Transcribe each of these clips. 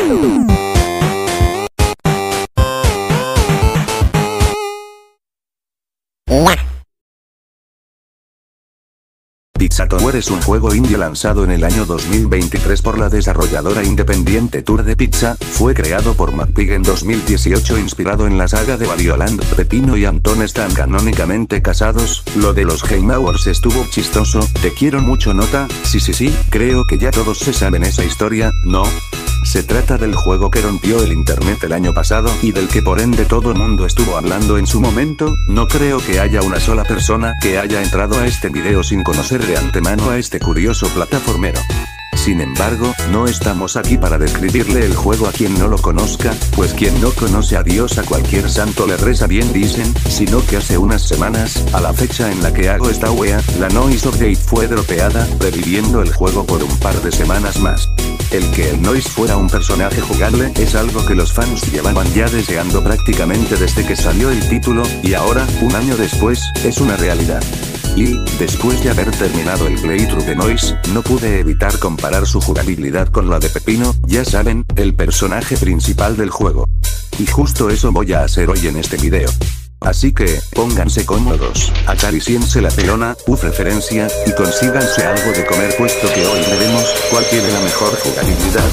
Pizza Tower es un juego indie lanzado en el año 2023 por la desarrolladora independiente Tour de Pizza. Fue creado por McPig en 2018 inspirado en la saga de Wario Land. Pepino y Antón están canónicamente casados. Lo de los Game Awards estuvo chistoso. Te quiero mucho, nota. Sí, creo que ya todos se saben esa historia, ¿no? Se trata del juego que rompió el internet el año pasado y del que por ende todo el mundo estuvo hablando en su momento. No creo que haya una sola persona que haya entrado a este video sin conocer de antemano a este curioso plataformero. Sin embargo, no estamos aquí para describirle el juego a quien no lo conozca, pues quien no conoce a Dios a cualquier santo le reza, bien dicen, sino que hace unas semanas, a la fecha en la que hago esta wea, la Noise Update fue dropeada, reviviendo el juego por un par de semanas más. El que el Noise fuera un personaje jugable es algo que los fans llevaban ya deseando prácticamente desde que salió el título, y ahora, un año después, es una realidad. Y, después de haber terminado el playthrough de Noise, no pude evitar comparar su jugabilidad con la de Pepino, ya saben, el personaje principal del juego. Y justo eso voy a hacer hoy en este video. Así que, pónganse cómodos, acariciense la pelona, referencia, y consíganse algo de comer puesto que hoy veremos cuál tiene la mejor jugabilidad.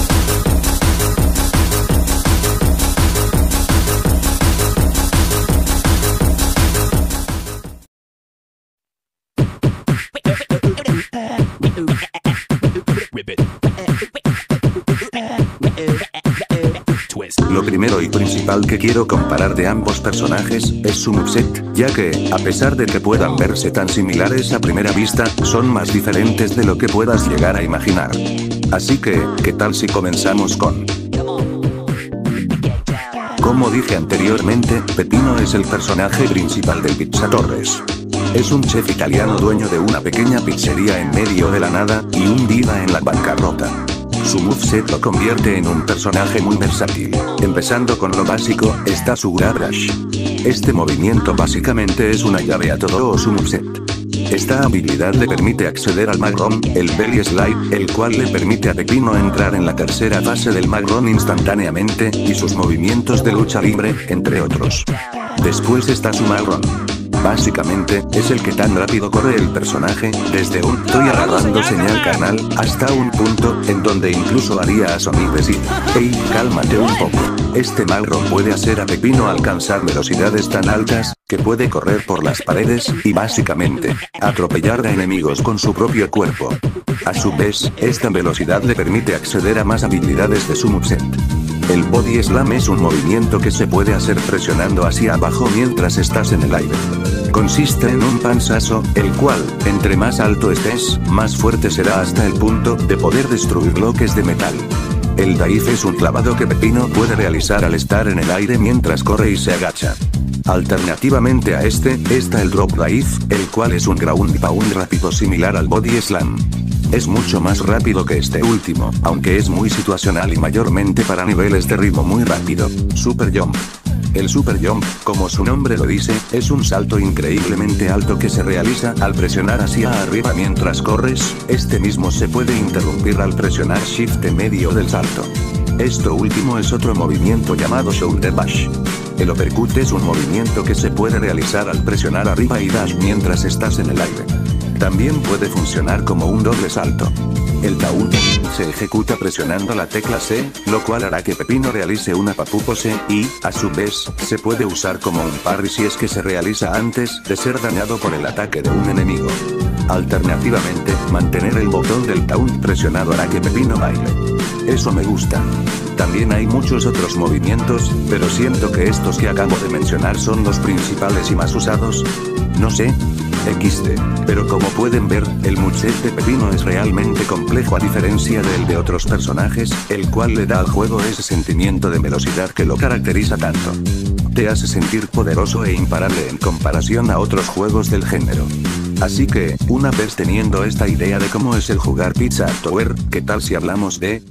Lo primero y principal que quiero comparar de ambos personajes es su moveset, ya que, a pesar de que puedan verse tan similares a primera vista, son más diferentes de lo que puedas llegar a imaginar. Así que, ¿qué tal si comenzamos con...? Como dije anteriormente, Pepino es el personaje principal del Pizza Torres. Es un chef italiano dueño de una pequeña pizzería en medio de la nada, y un día en la bancarrota. Su moveset lo convierte en un personaje muy versátil. Empezando con lo básico, está su Grab Rush. Este movimiento básicamente es una llave a todo su moveset. Esta habilidad le permite acceder al Mag Run, el Belly Slide, el cual le permite a Pepino entrar en la tercera fase del Mag Run instantáneamente, y sus movimientos de lucha libre, entre otros. Después está su Mag Run. Básicamente, es el que tan rápido corre el personaje, desde un "estoy agarrando señal carnal", hasta un punto, en donde incluso haría a Sonic decir, "Hey, cálmate un poco". Este Mag Run puede hacer a Pepino alcanzar velocidades tan altas, que puede correr por las paredes, y básicamente, atropellar a enemigos con su propio cuerpo. A su vez, esta velocidad le permite acceder a más habilidades de su moveset. El Body Slam es un movimiento que se puede hacer presionando hacia abajo mientras estás en el aire. Consiste en un panzazo, el cual, entre más alto estés, más fuerte será hasta el punto de poder destruir bloques de metal. El Dive es un clavado que Pepino puede realizar al estar en el aire mientras corre y se agacha. Alternativamente a este, está el Drop Dive, el cual es un ground pound rápido similar al Body Slam. Es mucho más rápido que este último, aunque es muy situacional y mayormente para niveles de ritmo muy rápido. Super Jump. El Super Jump, como su nombre lo dice, es un salto increíblemente alto que se realiza al presionar hacia arriba mientras corres. Este mismo se puede interrumpir al presionar Shift en medio del salto. Esto último es otro movimiento llamado Shoulder Bash. El Uppercut es un movimiento que se puede realizar al presionar arriba y dash mientras estás en el aire. También puede funcionar como un doble salto. El Taunt se ejecuta presionando la tecla C, lo cual hará que Pepino realice una papu pose, y, a su vez, se puede usar como un parry si es que se realiza antes de ser dañado por el ataque de un enemigo. Alternativamente, mantener el botón del Taunt presionado hará que Pepino baile. Eso me gusta. También hay muchos otros movimientos, pero siento que estos que acabo de mencionar son los principales y más usados. No sé. XD. Pero como pueden ver, el moveset de Pepino es realmente complejo a diferencia del de otros personajes, el cual le da al juego ese sentimiento de velocidad que lo caracteriza tanto. Te hace sentir poderoso e imparable en comparación a otros juegos del género. Así que, una vez teniendo esta idea de cómo es el jugar Pizza Tower, ¿qué tal si hablamos de...?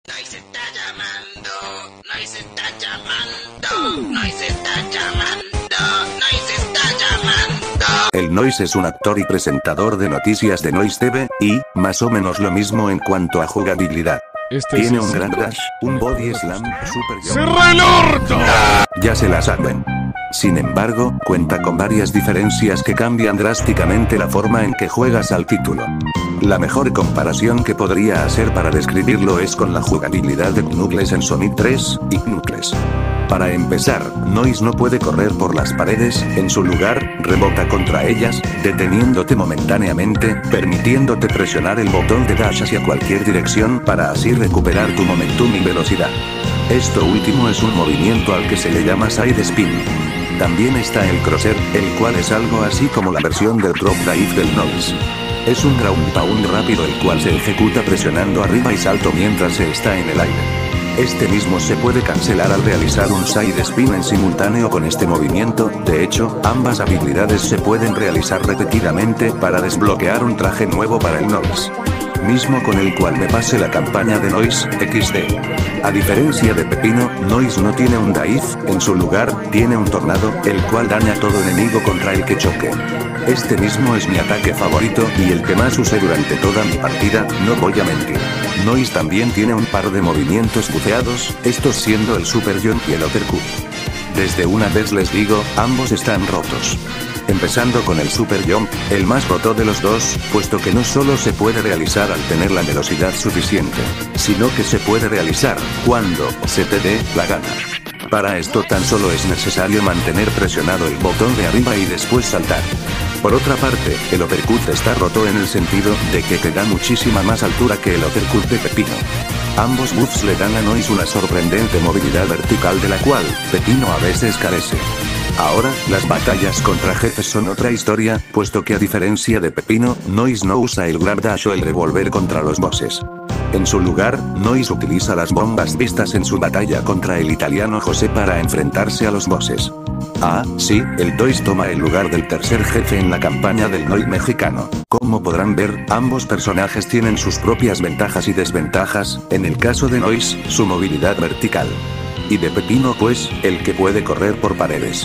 Noise está llamando, Noise está llamando, Noise está llamando, Noise está llamando. El Noise es un actor y presentador de noticias de Noise TV, y, más o menos lo mismo en cuanto a jugabilidad. Tiene un gran dash, un body slam, super jump. ¡Cierra el orto! Ya se la saben. Sin embargo, cuenta con varias diferencias que cambian drásticamente la forma en que juegas al título. La mejor comparación que podría hacer para describirlo es con la jugabilidad de Knuckles en Sonic 3 y Knuckles. Para empezar, Noise no puede correr por las paredes, en su lugar, rebota contra ellas, deteniéndote momentáneamente, permitiéndote presionar el botón de dash hacia cualquier dirección para así recuperar tu momentum y velocidad. Esto último es un movimiento al que se le llama side spin. También está el crosser, el cual es algo así como la versión del drop dive del Noise. Es un ground pound rápido el cual se ejecuta presionando arriba y salto mientras se está en el aire. Este mismo se puede cancelar al realizar un side spin en simultáneo con este movimiento. De hecho, ambas habilidades se pueden realizar repetidamente para desbloquear un traje nuevo para el Noise. Mismo con el cual me pase la campaña de Noise XD. A diferencia de Pepino, Noise no tiene un dive, en su lugar, tiene un tornado, el cual daña a todo enemigo contra el que choque. Este mismo es mi ataque favorito y el que más usé durante toda mi partida, no voy a mentir. Noise también tiene un par de movimientos buceados, estos siendo el super jump y el uppercut. Desde una vez les digo, ambos están rotos. Empezando con el super jump, el más roto de los dos, puesto que no solo se puede realizar al tener la velocidad suficiente, sino que se puede realizar cuando se te dé la gana. Para esto tan solo es necesario mantener presionado el botón de arriba y después saltar. Por otra parte, el uppercut está roto en el sentido de que te da muchísima más altura que el uppercut de Pepino. Ambos buffs le dan a Noise una sorprendente movilidad vertical de la cual Pepino a veces carece. Ahora, las batallas contra jefes son otra historia, puesto que a diferencia de Pepino, Noise no usa el grab dash o el revolver contra los bosses. En su lugar, Noise utiliza las bombas vistas en su batalla contra el italiano José para enfrentarse a los bosses. Ah, sí, el Noise toma el lugar del tercer jefe en la campaña del Noise mexicano. Como podrán ver, ambos personajes tienen sus propias ventajas y desventajas, en el caso de Noise, su movilidad vertical. Y de Pepino pues, el que puede correr por paredes.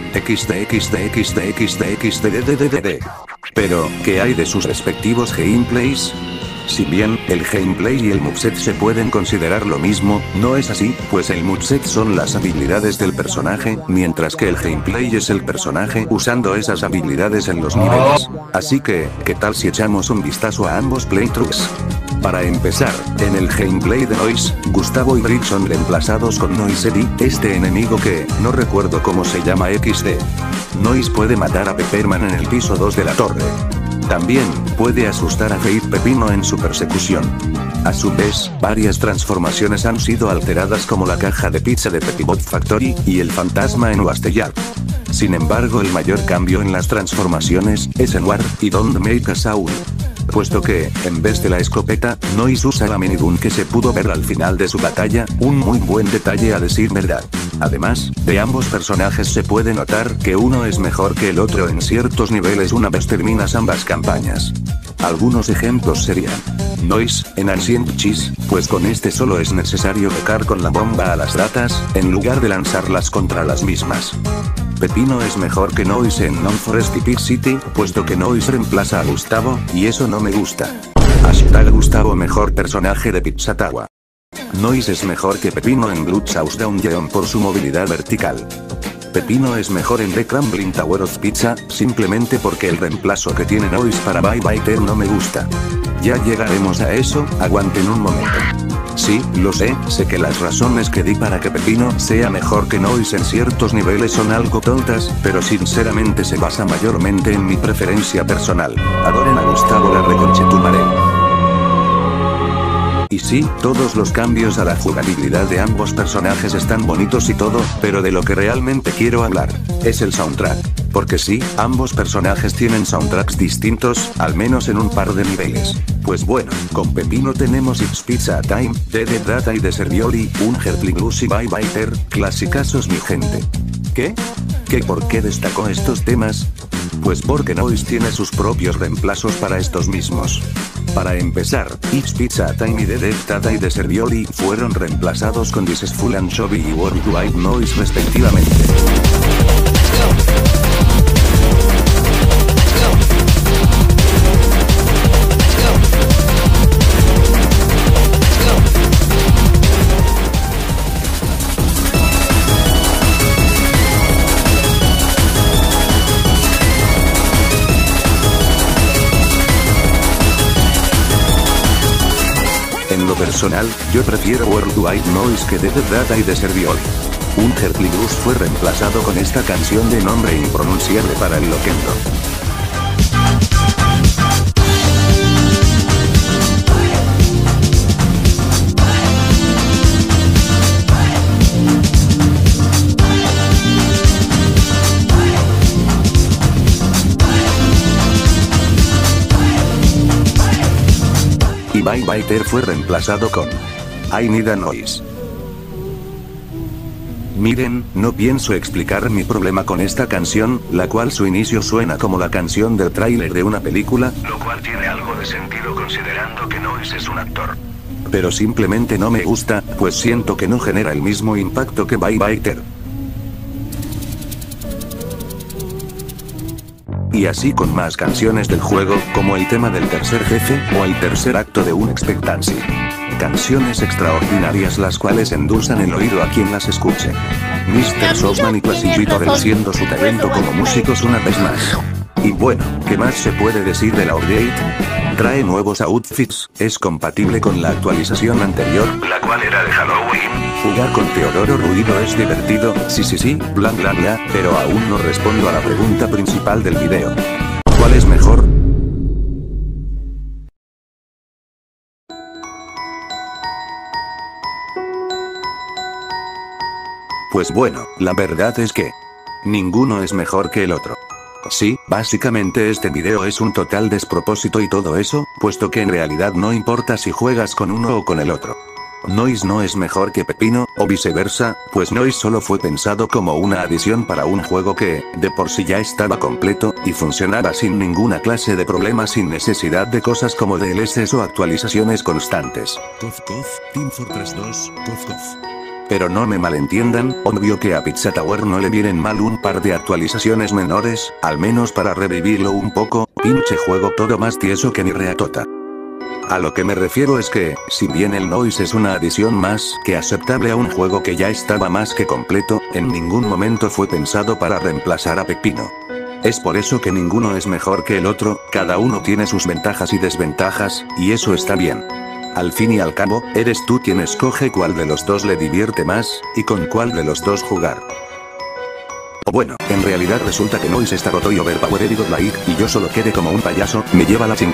XD. Pero, ¿qué hay de sus respectivos gameplays? Si bien, el gameplay y el moveset se pueden considerar lo mismo, no es así, pues el moveset son las habilidades del personaje, mientras que el gameplay es el personaje usando esas habilidades en los niveles. Así que, ¿qué tal si echamos un vistazo a ambos playthroughs? Para empezar, en el gameplay de Noise, Gustavo y Brick son reemplazados con Noise Eddie, este enemigo que, no recuerdo cómo se llama XD. Noise puede matar a Pepperman en el piso 2 de la torre. También, puede asustar a Faith Pepino en su persecución. A su vez, varias transformaciones han sido alteradas como la caja de pizza de Pepibot Factory, y el fantasma en Wasteland. Sin embargo el mayor cambio en las transformaciones, es en War, y Don't Make a Sound. Puesto que, en vez de la escopeta, Noise usa la minigun que se pudo ver al final de su batalla, un muy buen detalle a decir verdad. Además, de ambos personajes se puede notar que uno es mejor que el otro en ciertos niveles una vez terminas ambas campañas. Algunos ejemplos serían: Noise, en Ancient Cheese, pues con este solo es necesario pegar con la bomba a las ratas, en lugar de lanzarlas contra las mismas. Pepino es mejor que Noise en Non-Forest y Pig City, puesto que Noise reemplaza a Gustavo, y eso no me gusta. Hashtag Gustavo mejor personaje de Pizza Tower. Noise es mejor que Pepino en Bloodhouse Down por su movilidad vertical. Pepino es mejor en The Crumbling Tower of Pizza, simplemente porque el reemplazo que tiene Noise para Bye Biter no me gusta. Ya llegaremos a eso, aguanten un momento. Sí, lo sé que las razones que di para que Pepino sea mejor que Noise en ciertos niveles son algo tontas, pero sinceramente se basa mayormente en mi preferencia personal. Adoren a Gustavo la reconchetumare. Y sí, todos los cambios a la jugabilidad de ambos personajes están bonitos y todo, pero de lo que realmente quiero hablar, es el soundtrack. Porque sí, ambos personajes tienen soundtracks distintos, al menos en un par de niveles. Pues bueno, con Pepino tenemos It's Pizza Time, de The Data y de Servioli, un Heartly Blues y Bye Biter, clasicazos mi gente. ¿Qué? ¿Que por qué destacó estos temas? Pues porque Noise tiene sus propios reemplazos para estos mismos. Para empezar, It's Pizza Time y The Dev Tata y The Servioli fueron reemplazados con This is Full Anchovy y Worldwide Noise respectivamente. En lo personal, yo prefiero Worldwide Noise que The Dev Tata y The Servioli. Un Heartly Blues fue reemplazado con esta canción de nombre impronunciable para el Loquendo. Y Bye Bye Ter fue reemplazado con I Need a Noise. Miren, no pienso explicar mi problema con esta canción, la cual su inicio suena como la canción del tráiler de una película, lo cual tiene algo de sentido considerando que Noise es un actor. Pero simplemente no me gusta, pues siento que no genera el mismo impacto que Bye Bye Ter. Y así con más canciones del juego, como el tema del tercer jefe, o el tercer acto de un Expectancy. Canciones extraordinarias las cuales endulzan el oído a quien las escuche. Mr. Softman y Classillito reluciendo su talento como músicos una vez más. Y bueno, ¿qué más se puede decir de la update? Trae nuevos outfits, es compatible con la actualización anterior, la cual era de Halloween. Jugar con Teodoro Ruido es divertido, sí, bla bla bla, pero aún no respondo a la pregunta principal del video. ¿Cuál es mejor? Pues bueno, la verdad es que ninguno es mejor que el otro. Sí, básicamente este video es un total despropósito y todo eso, puesto que en realidad no importa si juegas con uno o con el otro. Noise no es mejor que Pepino, o viceversa, pues Noise solo fue pensado como una adición para un juego que, de por sí ya estaba completo, y funcionaba sin ninguna clase de problema sin necesidad de cosas como DLCs o actualizaciones constantes. Cof, Team Fortress 2, cof. Pero no me malentiendan, obvio que a Pizza Tower no le vienen mal un par de actualizaciones menores, al menos para revivirlo un poco, pinche juego todo más tieso que ni reatota. A lo que me refiero es que, si bien el Noise es una adición más que aceptable a un juego que ya estaba más que completo, en ningún momento fue pensado para reemplazar a Pepino. Es por eso que ninguno es mejor que el otro, cada uno tiene sus ventajas y desventajas, y eso está bien. Al fin y al cabo, eres tú quien escoge cuál de los dos le divierte más, y con cuál de los dos jugar. O bueno, en realidad resulta que Noise está roto y overpowered y godlike, y yo solo quedé como un payaso, me lleva la ching...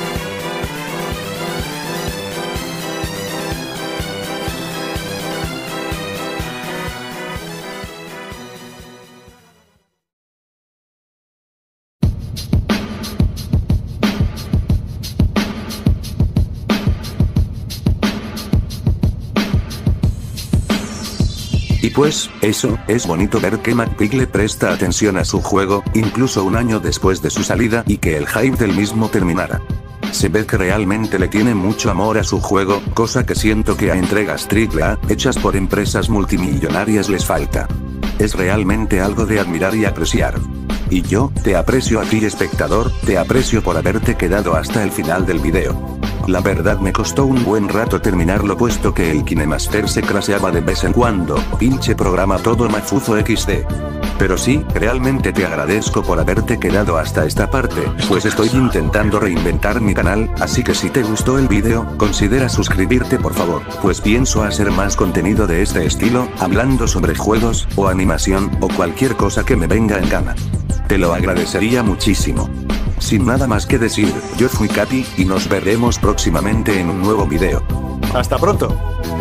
Y pues, eso, es bonito ver que McPig le presta atención a su juego, incluso un año después de su salida y que el hype del mismo terminara. Se ve que realmente le tiene mucho amor a su juego, cosa que siento que a entregas AAA, hechas por empresas multimillonarias les falta. Es realmente algo de admirar y apreciar. Y yo, te aprecio a ti espectador, te aprecio por haberte quedado hasta el final del video. La verdad me costó un buen rato terminarlo puesto que el KineMaster se crasheaba de vez en cuando, pinche programa todo mafuzo XD. Pero sí, realmente te agradezco por haberte quedado hasta esta parte, pues estoy intentando reinventar mi canal, así que si te gustó el video, considera suscribirte por favor, pues pienso hacer más contenido de este estilo, hablando sobre juegos, o animación, o cualquier cosa que me venga en gana. Te lo agradecería muchísimo. Sin nada más que decir, yo fui Capi, y nos veremos próximamente en un nuevo video. ¡Hasta pronto!